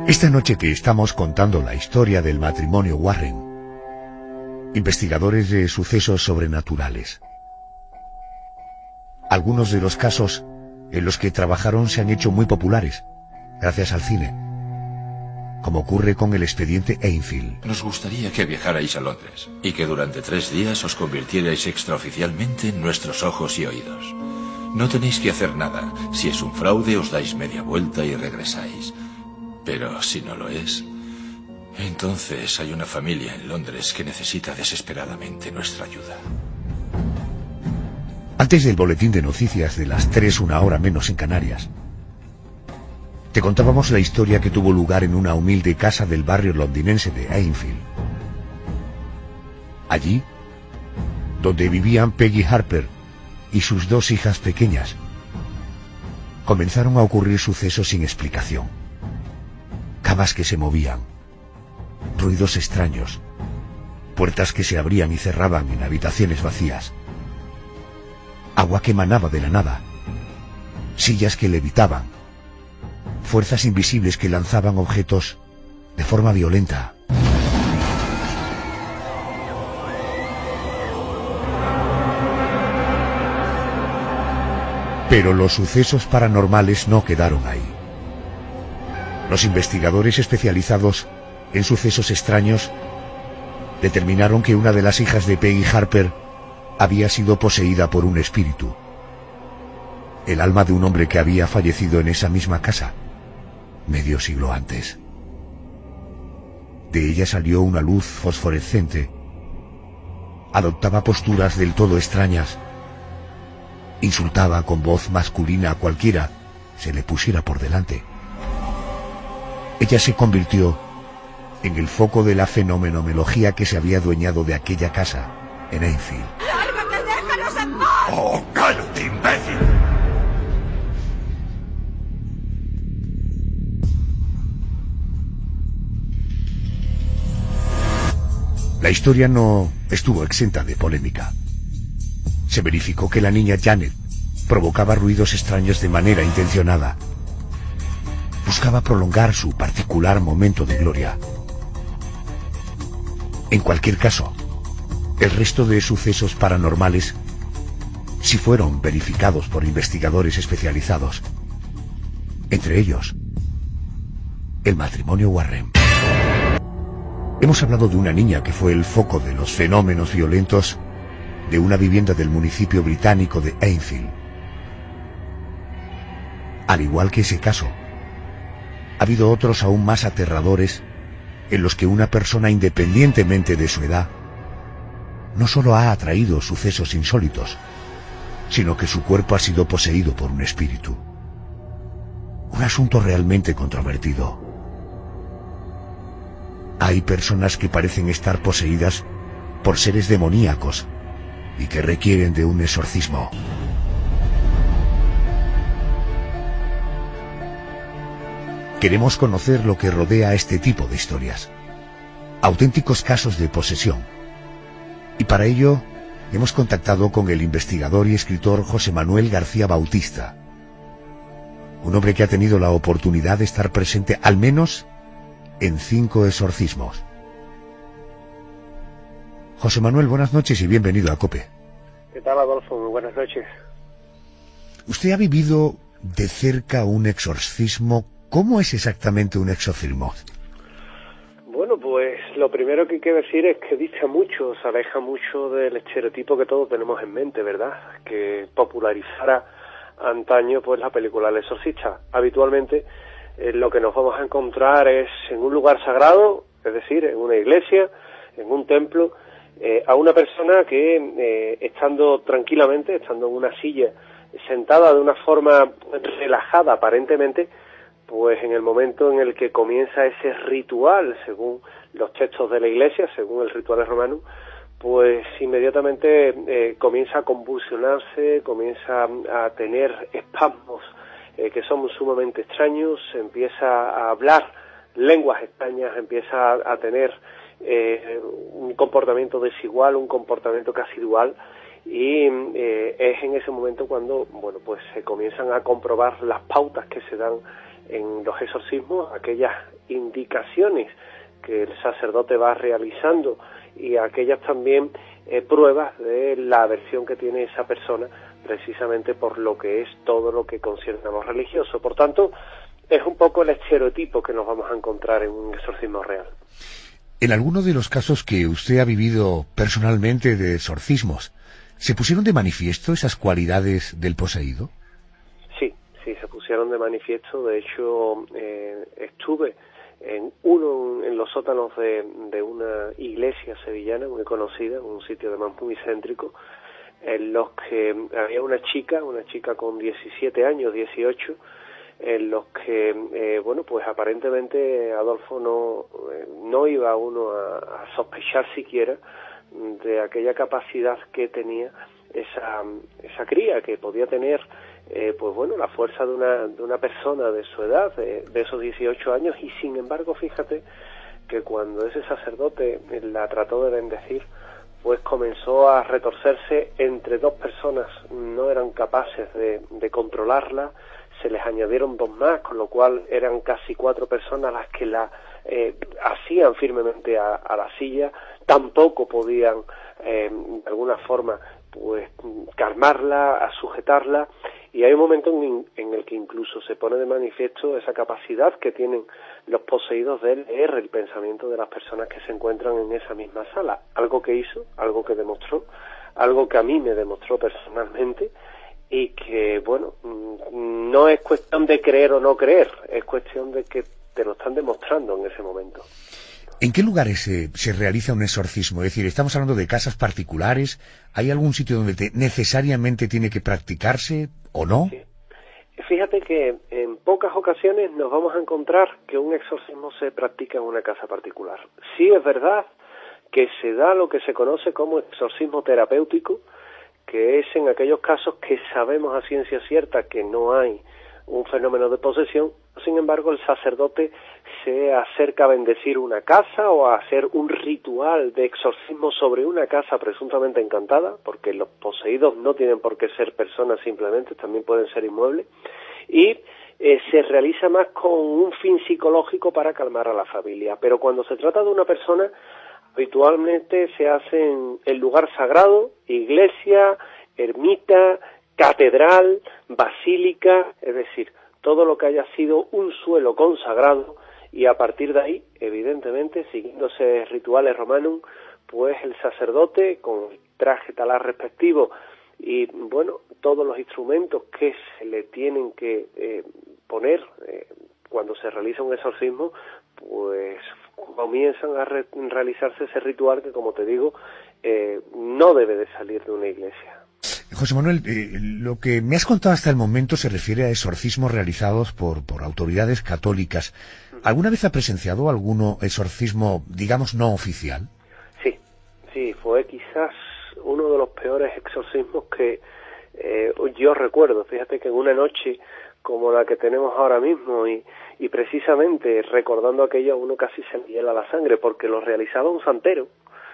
Esta noche te estamos contando la historia del matrimonio Warren, investigadores de sucesos sobrenaturales. Algunos de los casos en los que trabajaron se han hecho muy populares, gracias al cine, como ocurre con el expediente Enfield. Nos gustaría que viajarais a Londres y que durante 3 días os convirtierais extraoficialmente en nuestros ojos y oídos. No tenéis que hacer nada. Si es un fraude, os dais media vuelta y regresáis. Pero si no lo es, entonces hay una familia en Londres que necesita desesperadamente nuestra ayuda. Antes del boletín de noticias de las 3, una hora menos en Canarias, te contábamos la historia que tuvo lugar en una humilde casa del barrio londinense de Enfield. Allí, donde vivían Peggy Harper y sus 2 hijas pequeñas, comenzaron a ocurrir sucesos sin explicación. Camas que se movían, ruidos extraños, puertas que se abrían y cerraban en habitaciones vacías, agua que emanaba de la nada, sillas que levitaban, fuerzas invisibles que lanzaban objetos de forma violenta. Pero los sucesos paranormales no quedaron ahí. Los investigadores especializados en sucesos extraños determinaron que una de las hijas de Peggy Harper había sido poseída por un espíritu, el alma de un hombre que había fallecido en esa misma casa medio siglo antes. De ella salió una luz fosforescente, adoptaba posturas del todo extrañas, insultaba con voz masculina a cualquiera se le pusiera por delante. Ella se convirtió en el foco de la fenomenología que se había adueñado de aquella casa en Enfield. ¡Lárgate, déjanos en paz! ¡Oh, cállate, imbécil! La historia no estuvo exenta de polémica. Se verificó que la niña Janet provocaba ruidos extraños de manera intencionada. Buscaba prolongar su particular momento de gloria. En cualquier caso, el resto de sucesos paranormales sí fueron verificados por investigadores especializados. Entre ellos, el matrimonio Warren. Hemos hablado de una niña que fue el foco de los fenómenos violentos de una vivienda del municipio británico de Enfield. Al igual que ese caso, ha habido otros aún más aterradores en los que una persona, independientemente de su edad, no solo ha atraído sucesos insólitos, sino que su cuerpo ha sido poseído por un espíritu. Un asunto realmente controvertido. Hay personas que parecen estar poseídas por seres demoníacos y que requieren de un exorcismo. Queremos conocer lo que rodea a este tipo de historias, auténticos casos de posesión. Y para ello hemos contactado con el investigador y escritor José Manuel García Bautista, un hombre que ha tenido la oportunidad de estar presente al menos en 5 exorcismos. José Manuel, buenas noches y bienvenido a COPE. ¿Qué tal, Adolfo? Muy buenas noches. Usted ha vivido de cerca un exorcismo. ¿Cómo es exactamente un exorcismo? Bueno, pues lo primero que hay que decir es que dista mucho, se aleja mucho del estereotipo que todos tenemos en mente, ¿verdad? Que popularizara antaño pues la película El Exorcista. Habitualmente lo que nos vamos a encontrar es en un lugar sagrado, es decir, en una iglesia, en un templo, a una persona que estando tranquilamente, estando en una silla, sentada de una forma relajada aparentemente, pues en el momento en el que comienza ese ritual, según los textos de la Iglesia, según el ritual romano, pues inmediatamente comienza a convulsionarse, comienza a tener espasmos que son sumamente extraños, empieza a hablar lenguas extrañas, empieza a tener un comportamiento desigual, un comportamiento casi dual, y es en ese momento cuando, bueno, pues se comienzan a comprobar las pautas que se dan en los exorcismos aquellas indicaciones que el sacerdote va realizando y aquellas también pruebas de la aversión que tiene esa persona precisamente por lo que es todo lo que concierne a lo religioso. Por tanto, es un poco el estereotipo que nos vamos a encontrar en un exorcismo real. En alguno de los casos que usted ha vivido personalmente de exorcismos, ¿se pusieron de manifiesto esas cualidades del poseído? Sí, se pusieron de manifiesto. De hecho, estuve en los sótanos de una iglesia sevillana muy conocida, un sitio además muy céntrico, en los que había una chica con 17 años, 18, en los que, bueno, pues aparentemente Adolfo no iba uno a sospechar siquiera de aquella capacidad que tenía esa cría, que podía tener, pues bueno, la fuerza de una persona de su edad, de esos 18 años, y sin embargo, fíjate que cuando ese sacerdote la trató de bendecir, pues comenzó a retorcerse entre dos personas, no eran capaces de controlarla, se les añadieron dos más, con lo cual eran casi 4 personas las que la hacían firmemente a la silla, tampoco podían de alguna forma pues calmarla, a sujetarla, y hay un momento en el que incluso se pone de manifiesto esa capacidad que tienen los poseídos de leer el pensamiento de las personas que se encuentran en esa misma sala, algo que hizo, algo que demostró, algo que a mí me demostró personalmente, y que, bueno, no es cuestión de creer o no creer, es cuestión de que te lo están demostrando en ese momento. ¿En qué lugares se realiza un exorcismo? Es decir, ¿estamos hablando de casas particulares? ¿Hay algún sitio donde necesariamente tiene que practicarse o no? Sí. Fíjate que en pocas ocasiones nos vamos a encontrar que un exorcismo se practica en una casa particular. Sí es verdad que se da lo que se conoce como exorcismo terapéutico, que es en aquellos casos que sabemos a ciencia cierta que no hay un fenómeno de posesión. Sin embargo, el sacerdote se acerca a bendecir una casa o a hacer un ritual de exorcismo sobre una casa presuntamente encantada, porque los poseídos no tienen por qué ser personas simplemente, también pueden ser inmuebles, y se realiza más con un fin psicológico para calmar a la familia. Pero cuando se trata de una persona, habitualmente se hace en lugar sagrado, iglesia, ermita, catedral, basílica, es decir, todo lo que haya sido un suelo consagrado, y a partir de ahí, evidentemente, siguiéndose rituales romanum, pues el sacerdote, con el traje talar respectivo y, bueno, todos los instrumentos que se le tienen que poner cuando se realiza un exorcismo, pues comienzan a realizarse ese ritual que, como te digo, no debe de salir de una iglesia. José Manuel, lo que me has contado hasta el momento se refiere a exorcismos realizados por autoridades católicas. ¿Alguna vez ha presenciado algún exorcismo, digamos, no oficial? Sí, fue quizás uno de los peores exorcismos que yo recuerdo. Fíjate que en una noche como la que tenemos ahora mismo y precisamente recordando aquello, uno casi se le hiela la sangre, porque lo realizaba un santero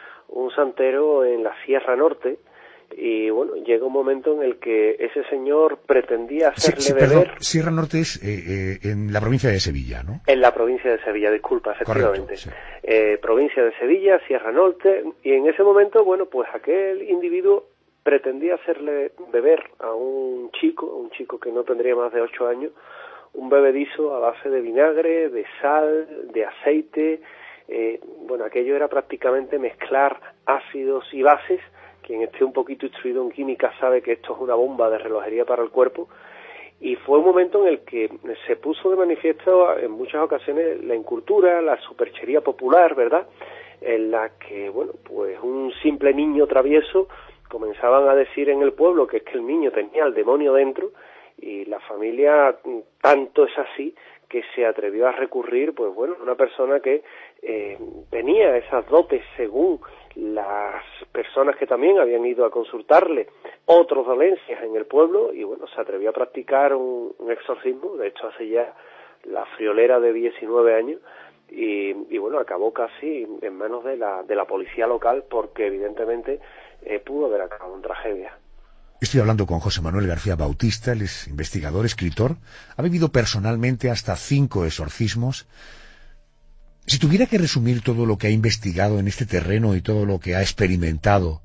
en la Sierra Norte. Y bueno, llega un momento en el que ese señor pretendía hacerle beber... Perdón, Sierra Norte es en la provincia de Sevilla, ¿no? En la provincia de Sevilla, disculpa, efectivamente. Correcto, sí. Provincia de Sevilla, Sierra Norte, y en ese momento, bueno, pues aquel individuo pretendía hacerle beber a un chico que no tendría más de 8 años, un bebedizo a base de vinagre, de sal, de aceite. Bueno, aquello era prácticamente mezclar ácidos y bases. Quien esté un poquito instruido en química sabe que esto es una bomba de relojería para el cuerpo, y fue un momento en el que se puso de manifiesto en muchas ocasiones la incultura, la superchería popular, ¿verdad?, en la que, bueno, pues un simple niño travieso comenzaban a decir en el pueblo que es que el niño tenía al demonio dentro, y la familia tanto es así que se atrevió a recurrir, pues bueno, una persona que tenía esas dotes según las personas que también habían ido a consultarle otras dolencias en el pueblo, y bueno, se atrevió a practicar un exorcismo. De hecho hace ya la friolera de 19 años, y bueno, acabó casi en manos de la policía local, porque evidentemente pudo haber acabado en tragedia. Estoy hablando con José Manuel García Bautista, él es investigador, escritor, ha vivido personalmente hasta 5 exorcismos. Si tuviera que resumir todo lo que ha investigado en este terreno y todo lo que ha experimentado,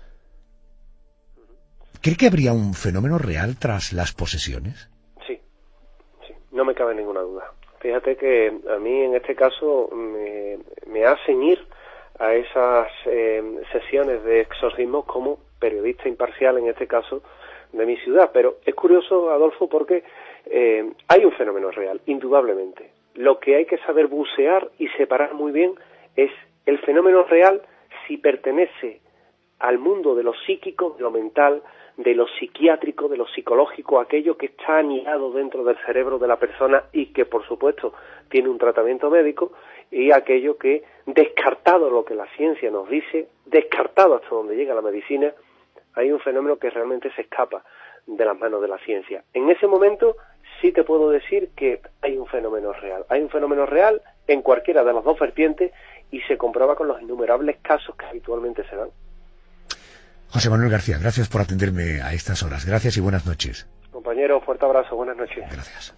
¿cree que habría un fenómeno real tras las posesiones? Sí, no me cabe ninguna duda. Fíjate que a mí en este caso me hacen ir a esas sesiones de exorcismo como periodista imparcial, en este caso, de mi ciudad. Pero es curioso, Adolfo, porque hay un fenómeno real, indudablemente. Lo que hay que saber bucear y separar muy bien es el fenómeno real si pertenece al mundo de lo psíquico, de lo mental, de lo psiquiátrico, de lo psicológico, aquello que está anidado dentro del cerebro de la persona y que, por supuesto, tiene un tratamiento médico, y aquello que, descartado lo que la ciencia nos dice, descartado hasta donde llega la medicina, hay un fenómeno que realmente se escapa de las manos de la ciencia. En ese momento sí te puedo decir que hay un fenómeno real. Hay un fenómeno real en cualquiera de las dos vertientes y se comprueba con los innumerables casos que habitualmente se dan. José Manuel García, gracias por atenderme a estas horas. Gracias y buenas noches. Compañero, fuerte abrazo, buenas noches. Gracias.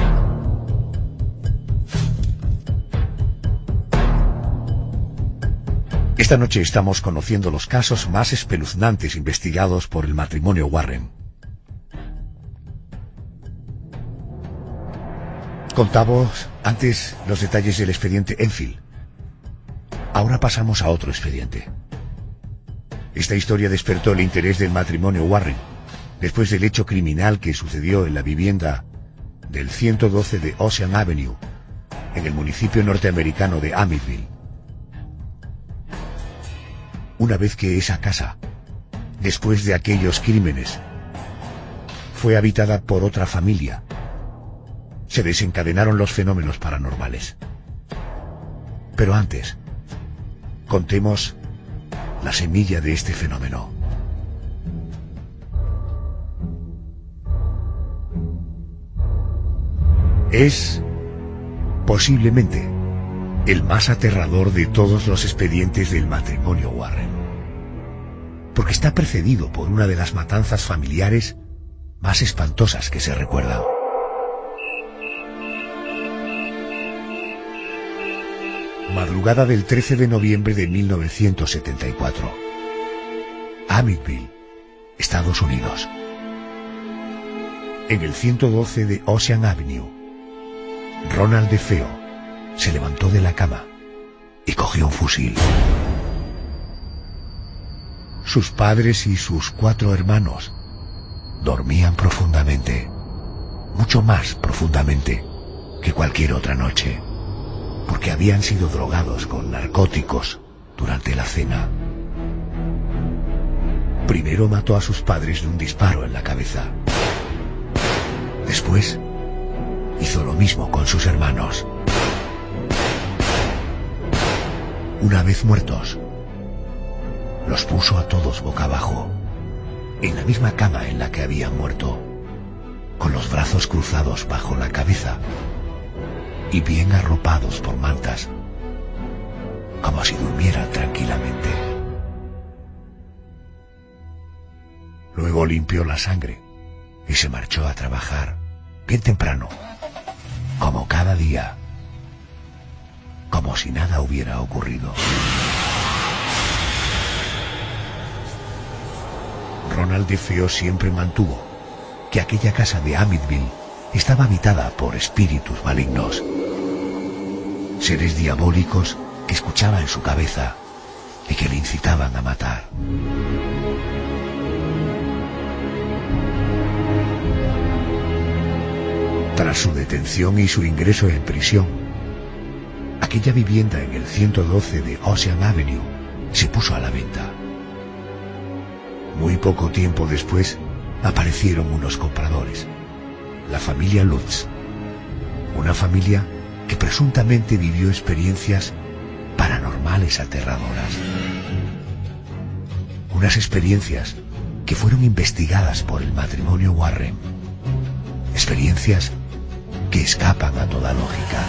Esta noche estamos conociendo los casos más espeluznantes investigados por el matrimonio Warren. Contamos antes los detalles del expediente Enfield. Ahora pasamos a otro expediente. Esta historia despertó el interés del matrimonio Warren, después del hecho criminal que sucedió en la vivienda del 112 de Ocean Avenue, en el municipio norteamericano de Amityville. Una vez que esa casa, después de aquellos crímenes, fue habitada por otra familia, se desencadenaron los fenómenos paranormales. Pero antes, contemos la semilla de este fenómeno. Es posiblemente el más aterrador de todos los expedientes del matrimonio Warren, porque está precedido por una de las matanzas familiares más espantosas que se recuerdan. Madrugada del 13 de noviembre de 1974. Amityville, Estados Unidos. En el 112 de Ocean Avenue, Ronald DeFeo se levantó de la cama y cogió un fusil. Sus padres y sus 4 hermanos dormían profundamente, mucho más profundamente que cualquier otra noche, porque habían sido drogados con narcóticos durante la cena. Primero mató a sus padres de un disparo en la cabeza. Después hizo lo mismo con sus hermanos. Una vez muertos, los puso a todos boca abajo, en la misma cama en la que habían muerto, con los brazos cruzados bajo la cabeza y bien arropados por mantas, como si durmieran tranquilamente. Luego limpió la sangre y se marchó a trabajar bien temprano, como cada día, como si nada hubiera ocurrido. Ronald DeFeo siempre mantuvo que aquella casa de Amityville estaba habitada por espíritus malignos, seres diabólicos que escuchaba en su cabeza y que le incitaban a matar. Tras su detención y su ingreso en prisión, aquella vivienda en el 112 de Ocean Avenue se puso a la venta. Muy poco tiempo después aparecieron unos compradores, la familia Lutz, una familia que presuntamente vivió experiencias paranormales aterradoras. Unas experiencias que fueron investigadas por el matrimonio Warren. Experiencias que escapan a toda lógica.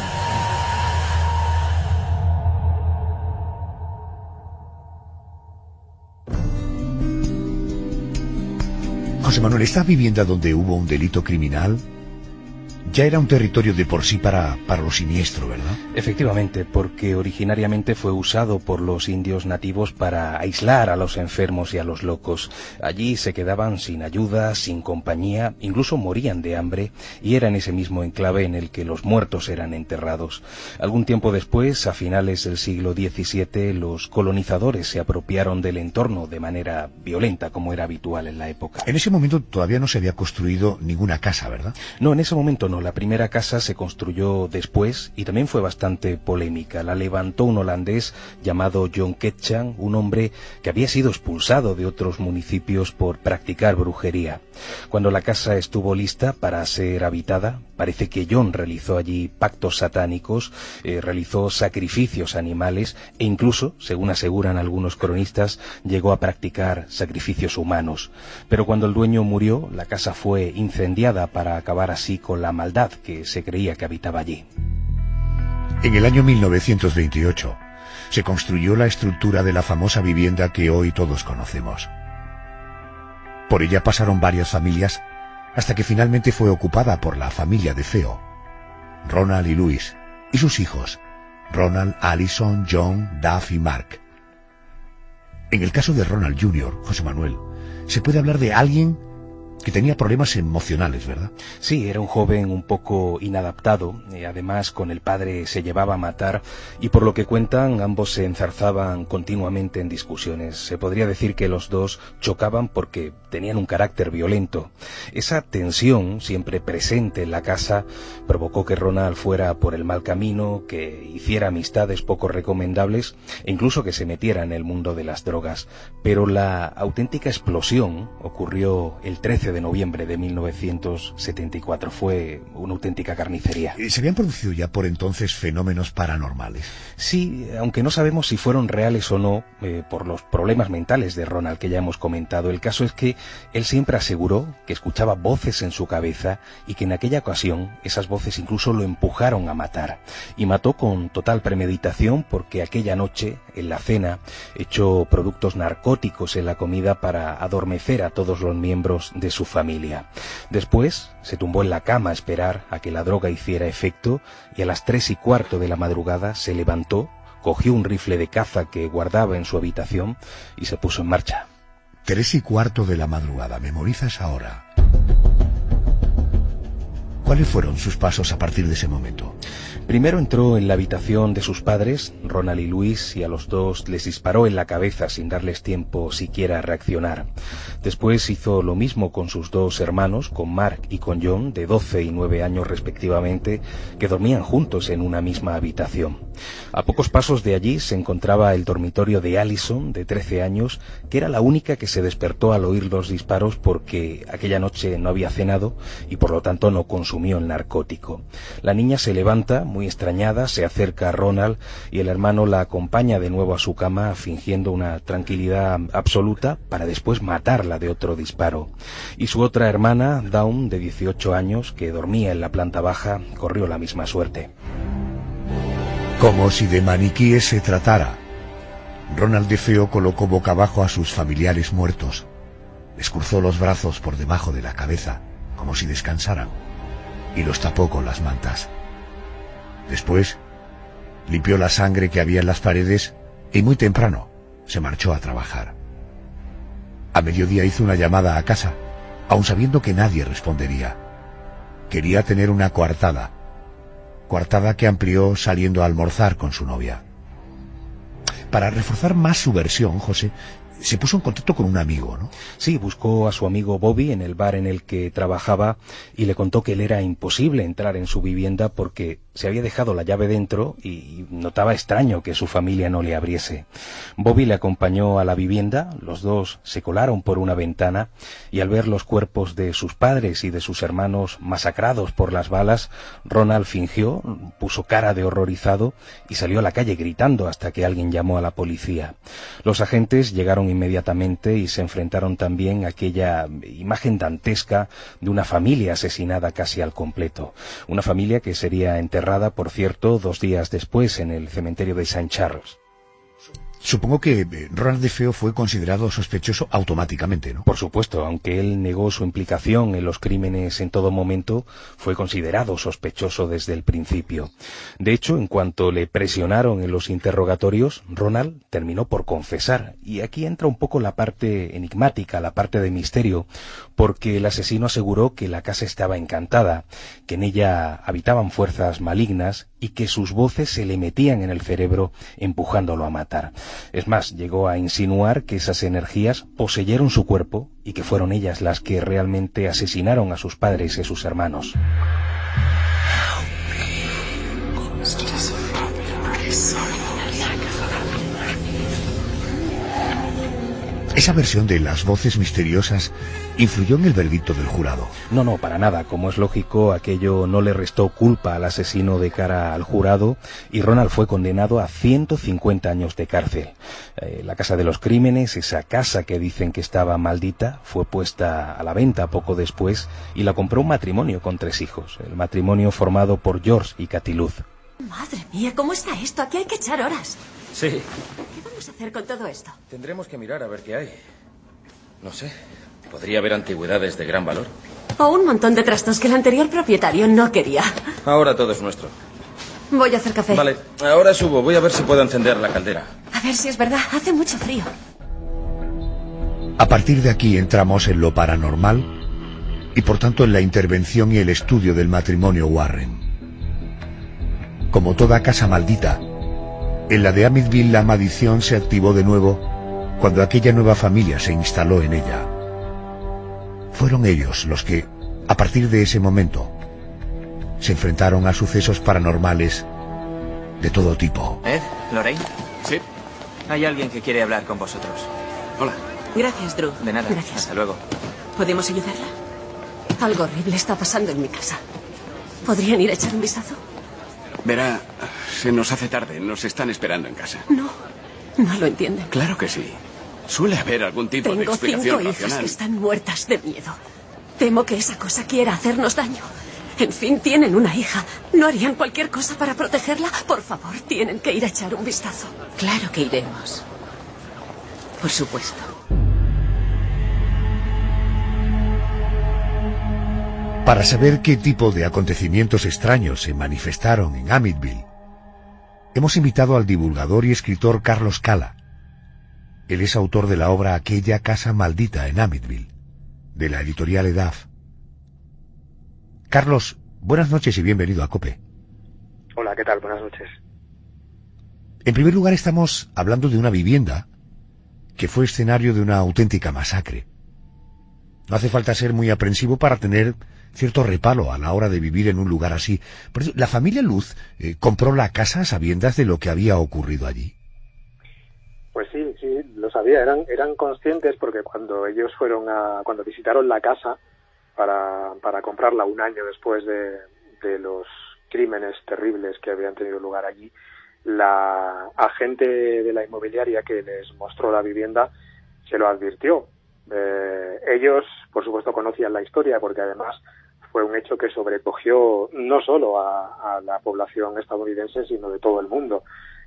José Manuel, esta vivienda donde hubo un delito criminal ya era un territorio de por sí para lo siniestro, ¿verdad? Efectivamente, porque originariamente fue usado por los indios nativos para aislar a los enfermos y a los locos. Allí se quedaban sin ayuda, sin compañía, incluso morían de hambre, y era en ese mismo enclave en el que los muertos eran enterrados. Algún tiempo después, a finales del siglo XVII, los colonizadores se apropiaron del entorno de manera violenta, como era habitual en la época. En ese momento todavía no se había construido ninguna casa, ¿verdad? No, en ese momento no. La primera casa se construyó después y también fue bastante polémica. La levantó un holandés llamado John Ketcham, un hombre que había sido expulsado de otros municipios por practicar brujería. Cuando la casa estuvo lista para ser habitada, parece que John realizó allí pactos satánicos, realizó sacrificios animales e incluso, según aseguran algunos cronistas, llegó a practicar sacrificios humanos. Pero cuando el dueño murió, la casa fue incendiada para acabar así con la maldad que se creía que habitaba allí. En el año 1928 se construyó la estructura de la famosa vivienda que hoy todos conocemos. Por ella pasaron varias familias hasta que finalmente fue ocupada por la familia de Feo, Ronald y Louis, y sus hijos, Ronald, Allison, John, Duff y Mark. En el caso de Ronald Jr., José Manuel, se puede hablar de alguien que tenía problemas emocionales, ¿verdad? Sí, era un joven un poco inadaptado, además con el padre se llevaba a matar y por lo que cuentan ambos se enzarzaban continuamente en discusiones. Se podría decir que los dos chocaban porque tenían un carácter violento. Esa tensión siempre presente en la casa provocó que Ronald fuera por el mal camino, que hiciera amistades poco recomendables e incluso que se metiera en el mundo de las drogas. Pero la auténtica explosión ocurrió el 13 de noviembre de 1974. Fue una auténtica carnicería. ¿Se habían producido ya por entonces fenómenos paranormales? Sí, aunque no sabemos si fueron reales o no, por los problemas mentales de Ronald que ya hemos comentado. El caso es que él siempre aseguró que escuchaba voces en su cabeza y que en aquella ocasión esas voces incluso lo empujaron a matar. Y mató con total premeditación porque aquella noche, en la cena, echó productos narcóticos en la comida para adormecer a todos los miembros de su familia. Después se tumbó en la cama a esperar a que la droga hiciera efecto y a las 3:15 de la madrugada se levantó, cogió un rifle de caza que guardaba en su habitación y se puso en marcha. 3:15 de la madrugada, memorizas ahora. ¿Cuáles fueron sus pasos a partir de ese momento? Primero entró en la habitación de sus padres, Ronald y Louis, y a los dos les disparó en la cabeza sin darles tiempo siquiera a reaccionar. Después hizo lo mismo con sus dos hermanos, con Mark y con John, de 12 y 9 años respectivamente, que dormían juntos en una misma habitación. A pocos pasos de allí se encontraba el dormitorio de Allison, de 13 años, que era la única que se despertó al oír los disparos porque aquella noche no había cenado y por lo tanto no consumió el narcótico. La niña se levanta, muy extrañada, se acerca a Ronald y el hermano la acompaña de nuevo a su cama fingiendo una tranquilidad absoluta para después matarla de otro disparo. Y su otra hermana, Dawn, de 18 años, que dormía en la planta baja, corrió la misma suerte. Como si de maniquíes se tratara, Ronald de Feo colocó boca abajo a sus familiares muertos. Les cruzó los brazos por debajo de la cabeza, como si descansaran, y los tapó con las mantas. Después, limpió la sangre que había en las paredes y muy temprano se marchó a trabajar. A mediodía hizo una llamada a casa, aun sabiendo que nadie respondería. Quería tener una coartada que amplió saliendo a almorzar con su novia. Para reforzar más su versión, José se puso en contacto con un amigo, ¿no? Sí, buscó a su amigo Bobby en el bar en el que trabajaba y le contó que le era imposible entrar en su vivienda porque se había dejado la llave dentro y notaba extraño que su familia no le abriese. Bobby le acompañó a la vivienda, los dos se colaron por una ventana y al ver los cuerpos de sus padres y de sus hermanos masacrados por las balas, Ronald fingió, puso cara de horrorizado y salió a la calle gritando hasta que alguien llamó a la policía. Los agentes llegaron inmediatamente y se enfrentaron también a aquella imagen dantesca de una familia asesinada casi al completo. Una familia que sería enterrada, por cierto, 2 días después en el cementerio de St. Charles. Supongo que Ronald DeFeo fue considerado sospechoso automáticamente, ¿no? Por supuesto, aunque él negó su implicación en los crímenes en todo momento, fue considerado sospechoso desde el principio. De hecho, en cuanto le presionaron en los interrogatorios, Ronald terminó por confesar. Y aquí entra un poco la parte enigmática, la parte de misterio, porque el asesino aseguró que la casa estaba encantada, que en ella habitaban fuerzas malignas y que sus voces se le metían en el cerebro empujándolo a matar. Es más, llegó a insinuar que esas energías poseyeron su cuerpo y que fueron ellas las que realmente asesinaron a sus padres y a sus hermanos. Esa versión de las voces misteriosas influyó en el veredicto del jurado. No, para nada. Como es lógico, aquello no le restó culpa al asesino de cara al jurado y Ronald fue condenado a 150 años de cárcel. La casa de los crímenes, esa casa que dicen que estaba maldita, fue puesta a la venta poco después y la compró un matrimonio con 3 hijos. El matrimonio formado por George y Cathy Luz. Madre mía, ¿cómo está esto? Aquí hay que echar horas. Sí. ¿Qué vamos a hacer con todo esto? Tendremos que mirar a ver qué hay. No sé. Podría haber antigüedades de gran valor. O un montón de trastos que el anterior propietario no quería. Ahora todo es nuestro. Voy a hacer café. Vale, ahora subo. Voy a ver si puedo encender la caldera. A ver si es verdad. Hace mucho frío. A partir de aquí entramos en lo paranormal y por tanto en la intervención y el estudio del matrimonio Warren. Como toda casa maldita, en la de Amityville la maldición se activó de nuevo cuando aquella nueva familia se instaló en ella. Fueron ellos los que, a partir de ese momento, se enfrentaron a sucesos paranormales de todo tipo. ¿Ed? ¿Lorraine? Sí. Hay alguien que quiere hablar con vosotros. Hola. Gracias, Drew. De nada. Gracias. Hasta luego. ¿Podemos ayudarla? Algo horrible está pasando en mi casa. ¿Podrían ir a echar un vistazo? Verá, se nos hace tarde. Nos están esperando en casa. No lo entienden. Claro que sí. Suele haber algún tipo de Tengo 5 explicación hijas racional. que están muertas de miedo. Temo que esa cosa quiera hacernos daño. En fin, tienen una hija. ¿No harían cualquier cosa para protegerla? Por favor, tienen que ir a echar un vistazo. Claro que iremos. Por supuesto. Para saber qué tipo de acontecimientos extraños se manifestaron en Amityville, hemos invitado al divulgador y escritor Carlos Cala. Él es autor de la obra Aquella casa maldita en Amityville, de la editorial Edaf. Carlos, buenas noches y bienvenido a COPE. Hola, ¿qué tal? Buenas noches. En primer lugar, estamos hablando de una vivienda que fue escenario de una auténtica masacre. No hace falta ser muy aprensivo para tener cierto reparo a la hora de vivir en un lugar así. Por eso, la familia Luz compró la casa a sabiendas de lo que había ocurrido allí. Pues sí, lo sabía. Eran conscientes porque cuando ellos cuando visitaron la casa para comprarla un año después de los crímenes terribles que habían tenido lugar allí, la agente de la inmobiliaria que les mostró la vivienda se lo advirtió. Ellos, por supuesto, conocían la historia porque además fue un hecho que sobrecogió no solo a la población estadounidense, sino de todo el mundo.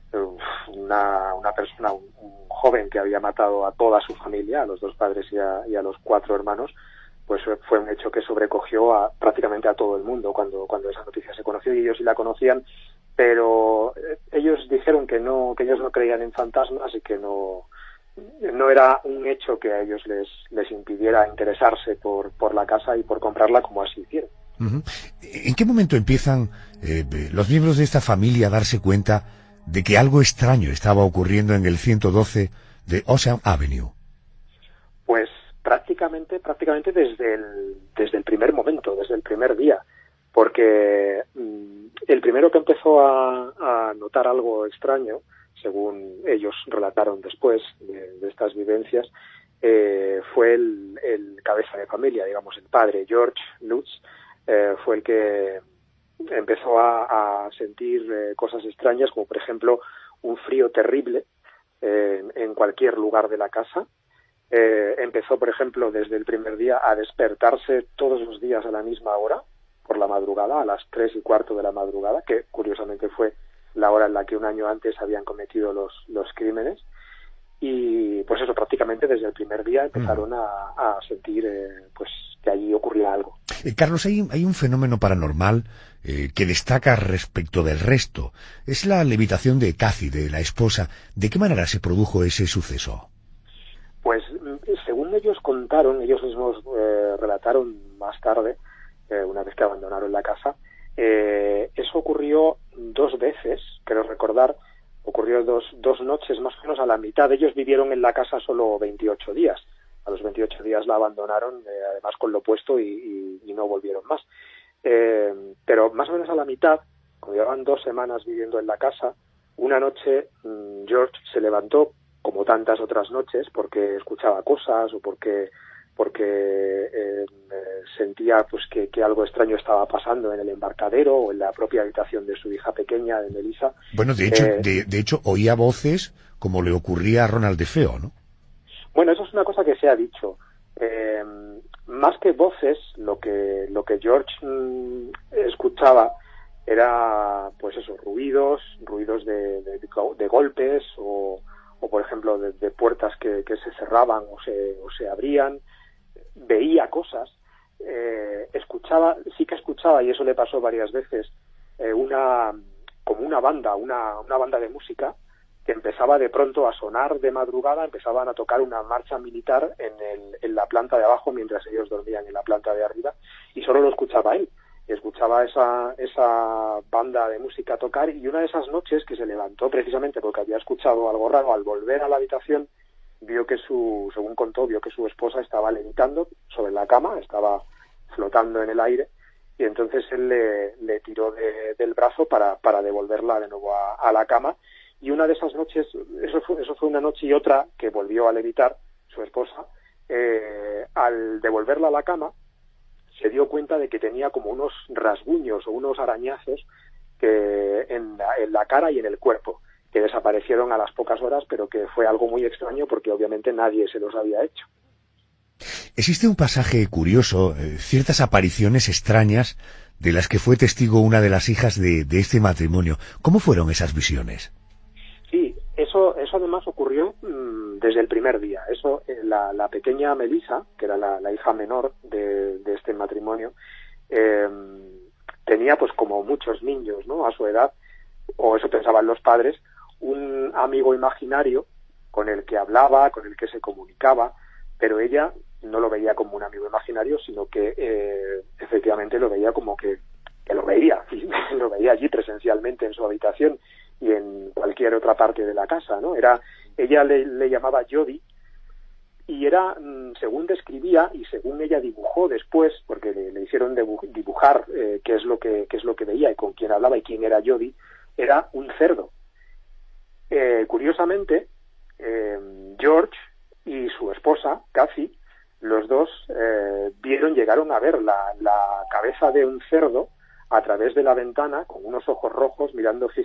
Una persona, un joven que había matado a toda su familia, a los 2 padres y a los 4 hermanos, pues fue un hecho que sobrecogió prácticamente a todo el mundo cuando esa noticia se conoció, y ellos sí la conocían, pero ellos dijeron que ellos no creían en fantasmas y que no era un hecho que a ellos les impidiera interesarse por la casa y por comprarla como así hicieron. Uh-huh. ¿En qué momento empiezan los miembros de esta familia a darse cuenta de que algo extraño estaba ocurriendo en el 112 de Ocean Avenue? Pues prácticamente desde el primer momento, desde el primer día, porque el primero que empezó a notar algo extraño, según ellos relataron después de estas vivencias, fue el cabeza de familia, digamos, el padre, George Lutz, fue el que empezó a sentir cosas extrañas, como por ejemplo un frío terrible en cualquier lugar de la casa. Empezó, por ejemplo, desde el primer día a despertarse todos los días a la misma hora, por la madrugada, a las 3:15 de la madrugada, que curiosamente fue la hora en la que un año antes habían cometido los crímenes. Y pues eso, prácticamente desde el primer día empezaron a sentir pues que allí ocurría algo. Carlos, hay un fenómeno paranormal que destaca respecto del resto. Es la levitación de Kathy, de la esposa. ¿De qué manera se produjo ese suceso? Pues según ellos contaron, ellos mismos relataron más tarde, una vez que abandonaron la casa, eso ocurrió 2 veces, creo recordar. Ocurrió dos noches, más o menos a la mitad. Ellos vivieron en la casa solo 28 días. A los 28 días la abandonaron, además con lo puesto, y no volvieron más. Pero más o menos a la mitad, cuando llevaban 2 semanas viviendo en la casa, una noche George se levantó, como tantas otras noches, porque escuchaba cosas o porque sentía pues que algo extraño estaba pasando en el embarcadero o en la propia habitación de su hija pequeña, de Melissa. Bueno, de hecho oía voces como le ocurría a Ronald DeFeo, ¿no? Bueno, eso es una cosa que se ha dicho. Más que voces, lo que George escuchaba era, pues eso, ruidos de golpes o por ejemplo de puertas que se cerraban o se abrían. Veía cosas, sí que escuchaba, y eso le pasó varias veces, como una banda de música que empezaba de pronto a sonar de madrugada. Empezaban a tocar una marcha militar en la planta de abajo mientras ellos dormían en la planta de arriba, y solo lo escuchaba él. Escuchaba esa banda de música tocar, y una de esas noches que se levantó precisamente porque había escuchado algo raro, al volver a la habitación vio que según contó, vio que su esposa estaba levitando sobre la cama, estaba flotando en el aire, y entonces él le tiró del brazo para devolverla de nuevo a la cama. Y una de esas noches, eso fue una noche y otra que volvió a levitar su esposa, al devolverla a la cama se dio cuenta de que tenía como unos rasguños o unos arañazos en la cara y en el cuerpo, que desaparecieron a las pocas horas, pero que fue algo muy extraño porque obviamente nadie se los había hecho. Existe un pasaje curioso, ciertas apariciones extrañas de las que fue testigo una de las hijas de este matrimonio. ¿Cómo fueron esas visiones? Sí, eso además ocurrió desde el primer día. La pequeña Melissa, que era la hija menor de este matrimonio, tenía, pues como muchos niños, ¿no?, a su edad, o eso pensaban los padres, un amigo imaginario con el que hablaba, con el que se comunicaba, pero ella no lo veía como un amigo imaginario, sino que efectivamente lo veía como que lo veía allí presencialmente en su habitación y en cualquier otra parte de la casa, ¿no? Ella le llamaba Jody, y era, según describía y según ella dibujó después, porque le hicieron dibujar qué es lo que veía y con quién hablaba y quién era Jody, era un cerdo. Curiosamente, George y su esposa, Kathy, los dos llegaron a ver la cabeza de un cerdo a través de la ventana, con unos ojos rojos, mirándoles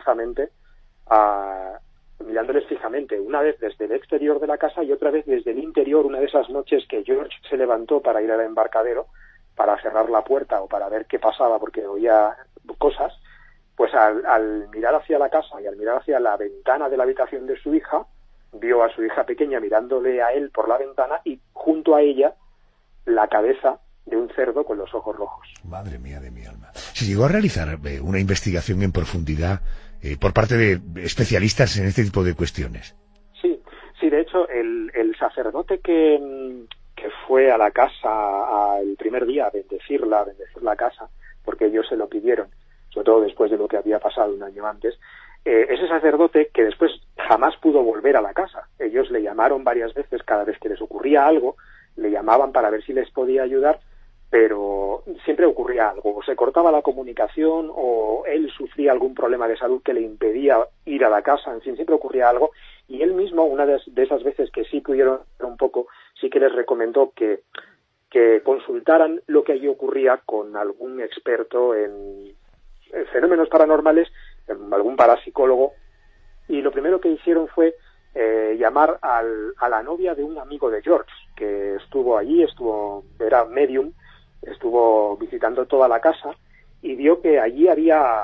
fijamente, una vez desde el exterior de la casa y otra vez desde el interior, una de esas noches que George se levantó para ir al embarcadero, para cerrar la puerta o para ver qué pasaba porque oía cosas. Pues al mirar hacia la casa y al mirar hacia la ventana de la habitación de su hija, vio a su hija pequeña mirándole a él por la ventana y junto a ella la cabeza de un cerdo con los ojos rojos. Madre mía de mi alma. Se llegó a realizar una investigación en profundidad por parte de especialistas en este tipo de cuestiones. Sí, de hecho el sacerdote que fue a la casa el primer día a bendecir la casa, porque ellos se lo pidieron, sobre todo después de lo que había pasado un año antes, ese sacerdote, que después jamás pudo volver a la casa. Ellos le llamaron varias veces, cada vez que les ocurría algo, le llamaban para ver si les podía ayudar, pero siempre ocurría algo, o se cortaba la comunicación, o él sufría algún problema de salud que le impedía ir a la casa, en fin, siempre ocurría algo, y él mismo, una de esas veces que sí pudieron un poco, sí que les recomendó que consultaran lo que allí ocurría con algún experto en fenómenos paranormales, algún parapsicólogo, y lo primero que hicieron fue llamar a la novia de un amigo de George, que estuvo allí, era medium, estuvo visitando toda la casa y vio que allí había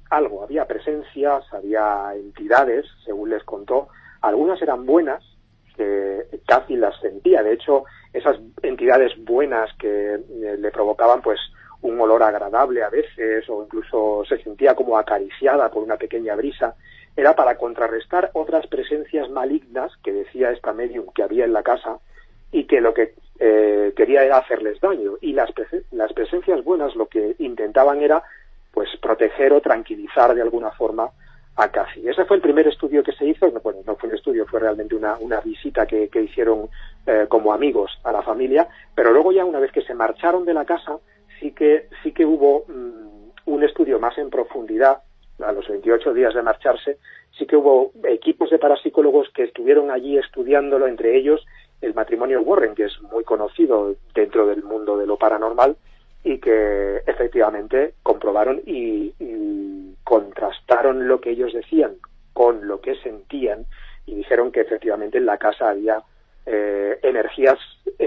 algo, había presencias, había entidades, según les contó. Algunas eran buenas, que Kathy las sentía. De hecho, esas entidades buenas que le provocaban pues un olor agradable a veces, o incluso se sentía como acariciada por una pequeña brisa, era para contrarrestar otras presencias malignas que decía esta medium que había en la casa, y que lo que quería era hacerles daño. Y las presencias buenas lo que intentaban era pues proteger o tranquilizar de alguna forma a Kathy. Ese fue el primer estudio que se hizo. Bueno, no fue un estudio, fue realmente una visita que hicieron como amigos a la familia, pero luego ya una vez que se marcharon de la casa, sí que hubo un estudio más en profundidad. A los 28 días de marcharse, sí que hubo equipos de parapsicólogos que estuvieron allí estudiándolo, entre ellos el matrimonio Warren, que es muy conocido dentro del mundo de lo paranormal, y que efectivamente comprobaron y contrastaron lo que ellos decían con lo que sentían, y dijeron que efectivamente en la casa había energías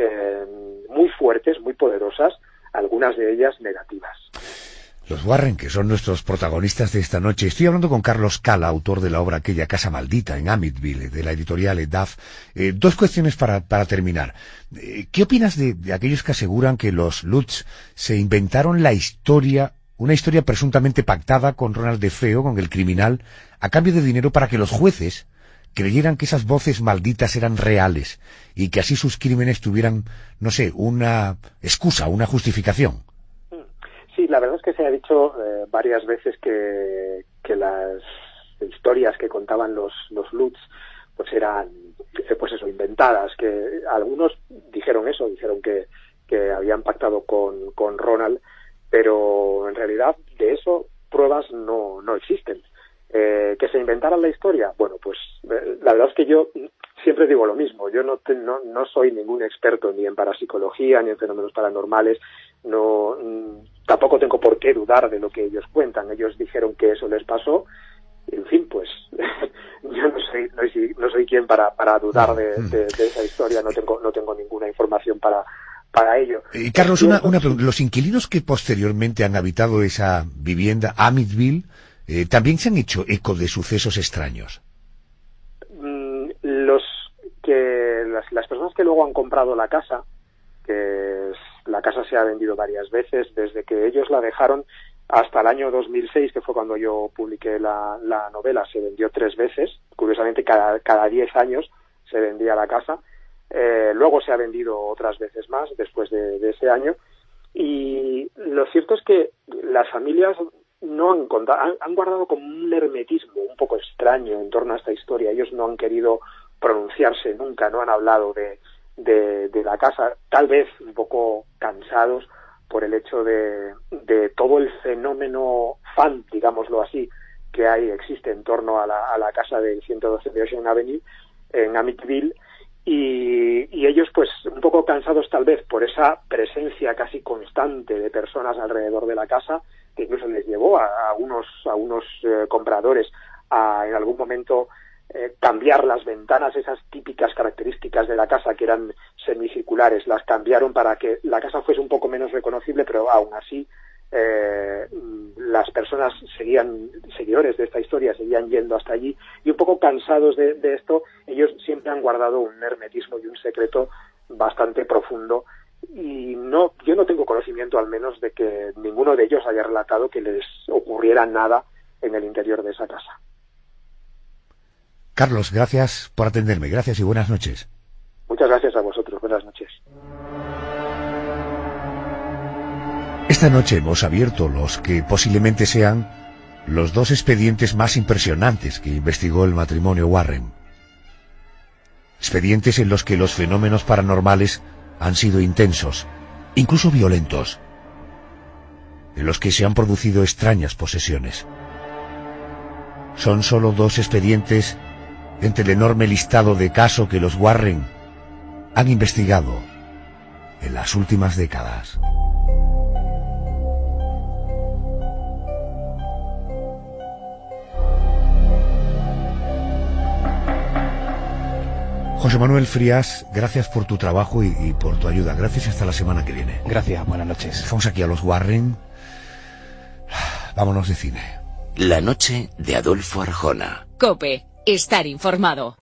muy fuertes, muy poderosas, algunas de ellas negativas. Los Warren, que son nuestros protagonistas de esta noche. Estoy hablando con Carlos Cala, autor de la obra Aquella casa maldita, en Amityville, de la editorial Duff. Dos cuestiones para terminar. ¿Qué opinas de aquellos que aseguran que los Lutz se inventaron la historia, una historia presuntamente pactada con Ronald DeFeo, con el criminal, a cambio de dinero para que los jueces creyeran que esas voces malditas eran reales y que así sus crímenes tuvieran, no sé, una excusa, una justificación? Sí, la verdad es que se ha dicho varias veces que las historias que contaban los Lutz pues eran pues eso, inventadas, que algunos dijeron eso, dijeron que habían pactado con Ronald, pero en realidad de eso pruebas no existen. Que se inventaran la historia, bueno, pues la verdad es que yo siempre digo lo mismo. Yo no soy ningún experto ni en parapsicología ni en fenómenos paranormales. Tampoco tengo por qué dudar de lo que ellos cuentan. Ellos dijeron que eso les pasó. En fin, pues yo no soy quien para dudar de esa historia. No tengo ninguna información para ello. Carlos, una pregunta. Los inquilinos que posteriormente han habitado esa vivienda, Amityville, ¿también se han hecho eco de sucesos extraños? Las personas que luego han comprado la casa, que la casa se ha vendido varias veces, desde que ellos la dejaron hasta el año 2006, que fue cuando yo publiqué la novela, se vendió 3 veces. Curiosamente, cada 10 años se vendía la casa. Luego se ha vendido otras veces más después de ese año. Y lo cierto es que las familias no han guardado como un hermetismo un poco extraño en torno a esta historia. Ellos no han querido pronunciarse nunca, no han hablado de la casa, tal vez un poco cansados por el hecho de todo el fenómeno fan, digámoslo así, que existe en torno a la casa del 112 de Ocean Avenue en Amityville, y ellos pues un poco cansados tal vez por esa presencia casi constante de personas alrededor de la casa, que incluso les llevó a unos compradores a en algún momento cambiar las ventanas, esas típicas características de la casa que eran semicirculares, las cambiaron para que la casa fuese un poco menos reconocible, pero aún así las personas seguidores de esta historia seguían yendo hasta allí, y un poco cansados de esto, ellos siempre han guardado un hermetismo y un secreto bastante profundo, y yo no tengo conocimiento al menos de que ninguno de ellos haya relatado que les ocurriera nada en el interior de esa casa. Carlos, gracias por atenderme. Gracias y buenas noches. Muchas gracias a vosotros. Buenas noches. Esta noche hemos abierto los que posiblemente sean los 2 expedientes más impresionantes que investigó el matrimonio Warren. Expedientes en los que los fenómenos paranormales han sido intensos, incluso violentos, en los que se han producido extrañas posesiones. Son solo 2 expedientes entre el enorme listado de casos que los Warren han investigado en las últimas décadas. José Manuel Frías, gracias por tu trabajo y por tu ayuda. Gracias y hasta la semana que viene. Gracias, buenas noches. Estamos aquí a los Warren. Vámonos de cine. La noche de Adolfo Arjona. COPE. Estar informado.